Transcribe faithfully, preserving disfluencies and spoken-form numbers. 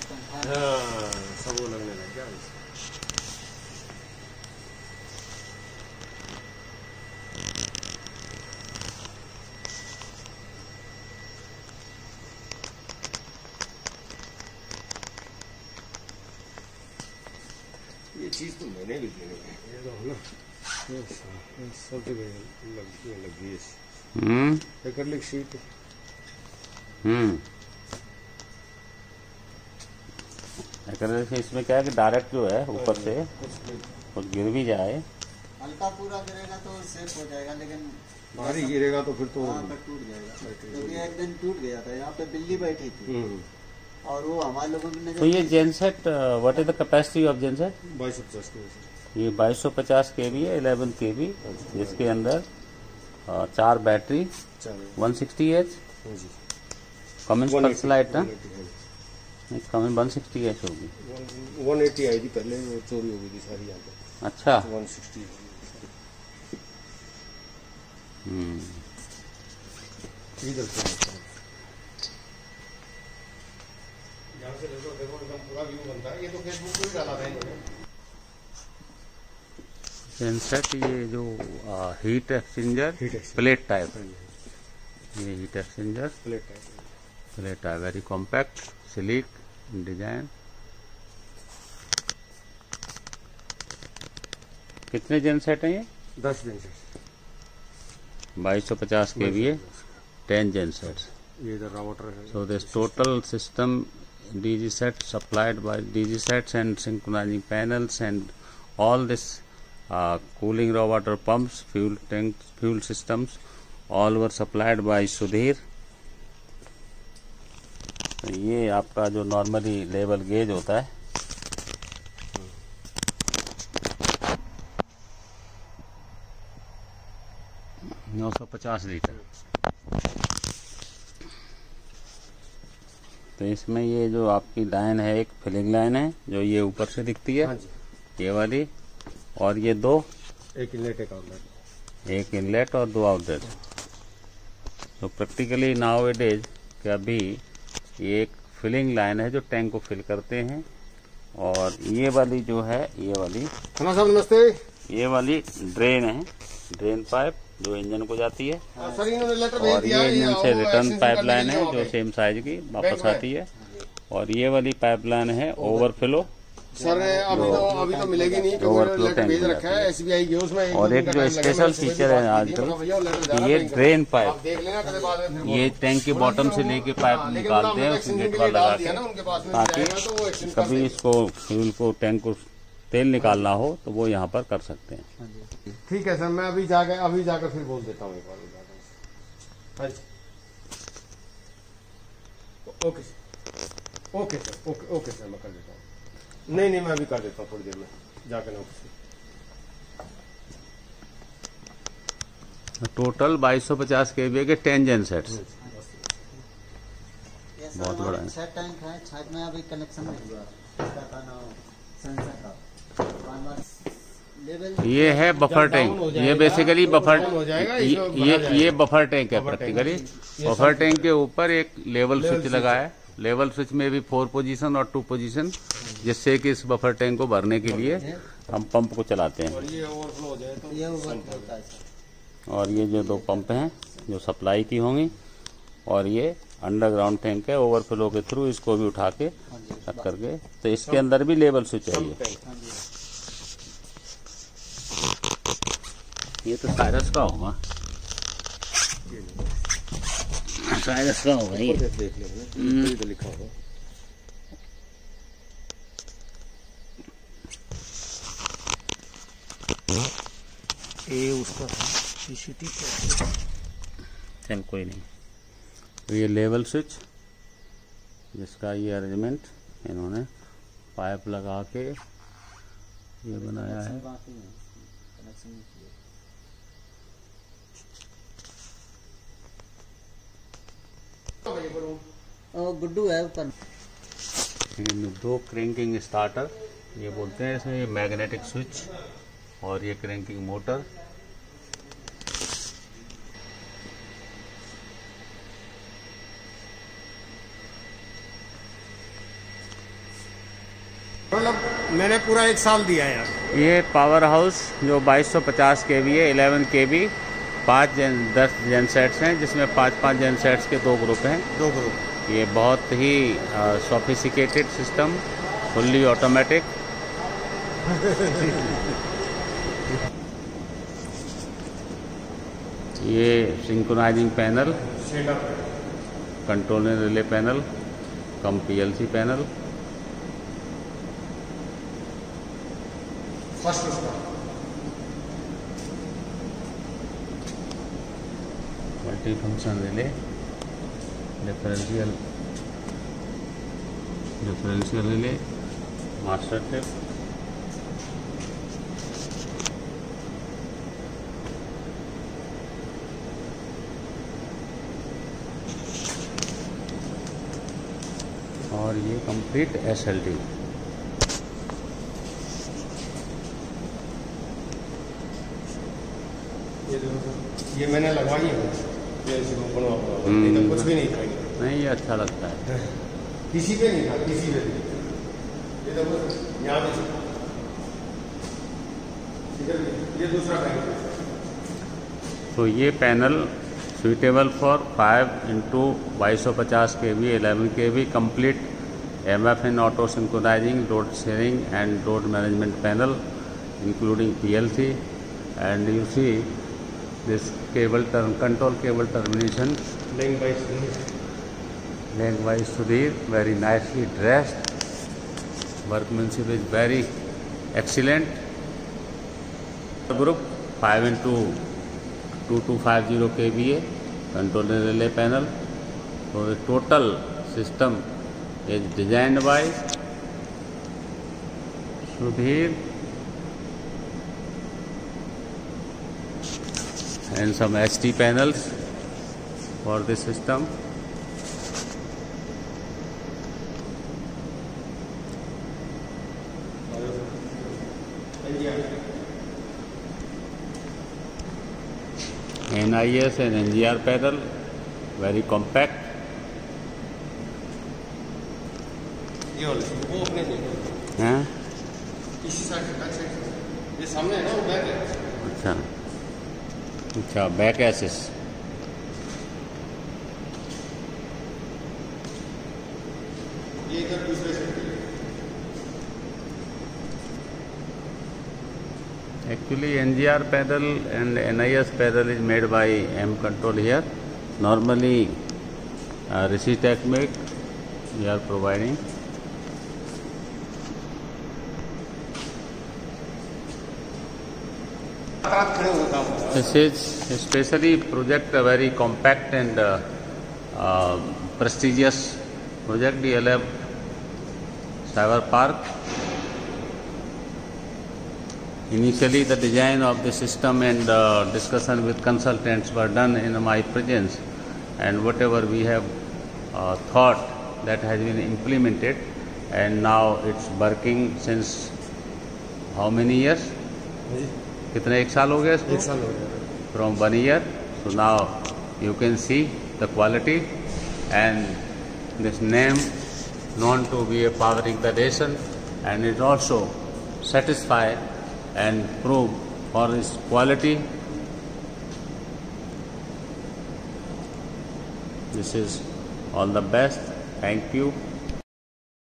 हाँ सब वो लगने लग गया। ये चीज तो मैंने भी लेनी है, ये तो है ना, सब जगह लगी लगी है। Hmm acrylic sheet. Hmm acrylic इसमें क्या है कि डायरेक्ट जो है ऊपर से कुछ गिर भी जाए, हल्का पूरा गिरेगा तो सेफ हो जाएगा, लेकिन भारी गिरेगा तो फिर तो हाँ फिर टूट जाएगा। क्योंकि तो एक दिन टूट गया था, यहाँ पे बिल्ली बैठी थी और वो हमारे लोगों ने। तो ये genset what is the capacity of genset? बाईस सौ पचास के ये बाईस सौ पचास के वी है, इलेवन के वी, जिसके अंदर आ, चार battery, one sixty H Cummins pulse light ना, कमेंस वन सिक्सटी एच होगी, वन एटी आई थी पहले, वो चोरी हो गई थी सारी यहाँ पे। अच्छा वन सिक्सटी। हम्म इधर से यहाँ से देखो देखो एकदम पूरा व्यू बनता है। ये तो फेसबुक पे भी डाला था इन्होंने। जेनसेट ये जो हीट एक्सचेंजर प्लेट टाइप, ये heat exchanger plate type plate type very compact sleek design. कितने जेनसेट हैं ये? दस दिन से बाईस सौ पचास के वी है, टेन जेनसेट्स। ये इधर राउटर है। So this total system D G set supplied by D G sets and synchronizing panels and all this uh, cooling raw water pumps, fuel tanks, fuel systems, all were supplied by Sudhir. तो ये आपका जो normally level gauge होता है, नौ सौ पचास litre. तो इसमें ये जो आपकी लाइन है, एक फिलिंग लाइन है जो ये ऊपर से दिखती है, हाँ जी। ये वाली, और ये दो, एक इनलेट एक आउटलेट, एक इनलेट और दो आउटलेट। तो प्रैक्टिकली नाउ इट इज कि अभी ये एक फिलिंग लाइन है जो टैंक को फिल करते हैं, और ये वाली जो है, ये वाली खाना साहब नमस्ते, ये वाली ड्रेन है, ड्रेन पाइप जो इंजन को जाती है, सर इन्होंने लेटर भेज और दिया ये इंजन से रिटर्न पाइपलाइन है जो है सेम साइज की वापस आती है, और ये वाली पाइपलाइन है ओवरफ्लो। सर अभी तो अभी तो मिलेगी नहीं, क्योंकि लेटर भेज रखा है एसबीआई के उसमें। और एक जो स्पेशल फीचर है आजकल, ये ड्रेन पाइप, देख लेना कभी बाद में। ये टैंक के बॉटम से लेके पाइप निकालते हैं उस गेट पर लगा के, ताकि कभी इसको फ्यूल को टैंक को तेल निकालना हो तो वो यहाँ पर कर सकते हैं। ठीक है सर, मैं अभी जाकर अभी जाकर फिर बोल देता हूँ एक बार। हाँ जी, okay sir, okay sir, okay okay sir, मैं कर देता हूँ। नहीं नहीं मैं अभी कर देता हूँ थोड़ी देर में जाकर ना ऑफिस। टोटल बाईस सौ पचास के वी के टेन जेनसेट्स, बहुत बड़ा है। छह टैंक है, छत में अभी कनेक्शन नहीं हुआ इसका का नाम सेंसर का। ये है बफर टैंक, ये बेसिकली बफर, ये ये, ये बफर टैंक है प्रैक्टिकली। बफर टैंक के ऊपर एक लेवल स्विच लगा है, लेवल स्विच में भी फोर पोजीशन और टू पोजीशन, जिससे कि इस बफर टैंक को भरने के लिए हम पंप को चलाते हैं। और ये ओवरफ्लो हो जाए तो ये ओवरफ्लो होता है सर। और ये जो दो पंप हैं जो सप्लाई की होंगी, और ये अंडरग्राउंड टैंक है, ओवरफ्लो के थ्रू इसको भी उठा के रख करके, तो इसके अंदर भी लेवल स्विच है। ये ये तो साइरस का होगा, साइरस का होगा ये, देख लेंगे तो लिखा होगा। ये उसका सीसीटी चल कोई नहीं। तो ये लेवल स्विच, जिसका ये अरेंजमेंट इन्होंने पाइप लगा के ये बनाया है। गुड्डू है ऊपर। दो क्रैंकिंग स्टार्टर ये बोलते हैं, इसमें ये मैग्नेटिक स्विच और ये क्रैंकिंग मोटर। मतलब मैंने पूरा एक साल दिया है यार। ये पावर हाउस जो बाईस सौ पचास के वी है, इलेवन के वी, पाँच जन दस जन सेट्स हैं, जिसमें पाँच पाँच जन सेट्स के दो ग्रुप हैं। दो ग्रुप। ये बहुत ही सोफिस्टिकेटेड सिस्टम, फुल्ली ऑटोमेटिक। ये synchronising panel, control and relay panel, cum PLC panel. First उसका multi function relay, differential differential relay, master tape, और ये कंप्लीट एसएलडी। ये ये मैंने लगवाई है, ये इसको बनवा नहीं तो कुछ भी नहीं था। नहीं, ये अच्छा लगता है। किसी पे नहीं था, किसी पे नहीं। ये तो बस यहाँ पे इधर ये दूसरा पैनल। तो ये panel suitable for five into बाईस सौ पचास K V, eleven K V, complete M F N auto synchronising, load sharing and load management panel, including P L C, and you see this cable term control cable termination length by Sudhir. length by Sudhir, very nicely dressed, workmanship is very excellent. Group five into two two five zero K V A control and relay panel. So the total system is designed by Sudhir and some H T panels for this system. N I S and N G R panel, very compact. ये वाला वो अपने देखो हैं? इसी side back side ये सामने है ना, वो बैक है। अच्छा अच्छा, बैक एसिस। ये इधर दूसरे साइड पे। Actually, N G R pedal and N I S pedal is made by M Control here. Normally, uh, Recitec make we are providing. This is especially project a very compact and uh, uh, prestigious project, D L F Cyber Park. Initially, the design of the system and uh, discussion with consultants were done in my presence, and whatever we have uh, thought, that has been implemented, and now it's working since how many years? कितने एक साल हो गया इसको? एक साल हो गया। From one year. So now you can see the quality and this name known to be a powering the nation, and it also satisfy and prove for its quality. This is all the best. Thank you.